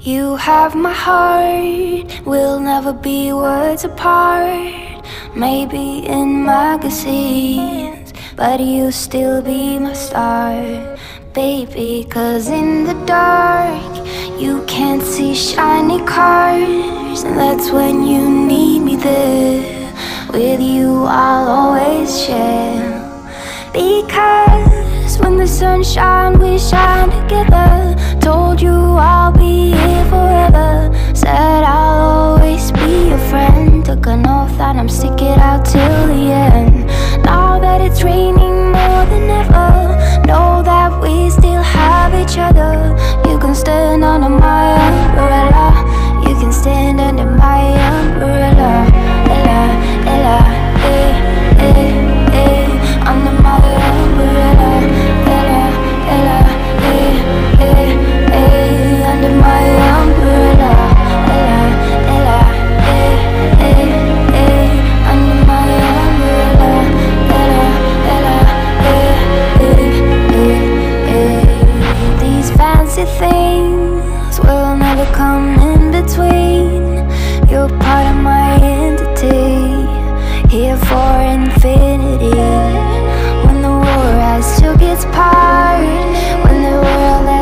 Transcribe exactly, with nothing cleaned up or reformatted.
You have my heart, we'll never be words apart. Maybe in magazines, but you'll still be my star, baby. Cause in the dark, you can't see shiny cars, and that's when you need me there. With you I'll always share. Because when the sun shines, we shine together. Told you I'll be here forever. Said I'll always be your friend. Took an oath that I'm stick it out till the end. Now that it's raining more than ever, know that we still have each other. You can stand under my umbrella. You can stand under my umbrella. Ella, Ella, eh, eh, eh. Under my umbrella. Ella, Ella, eh, eh, eh. Under my umbrella. Ella, Ella, eh, eh, eh. Under my umbrella. Ella, Ella, eh, eh, eh, eh. These fancy things will never come in between. You're part of my entity, here for infinity. When the war has took its part, when the world has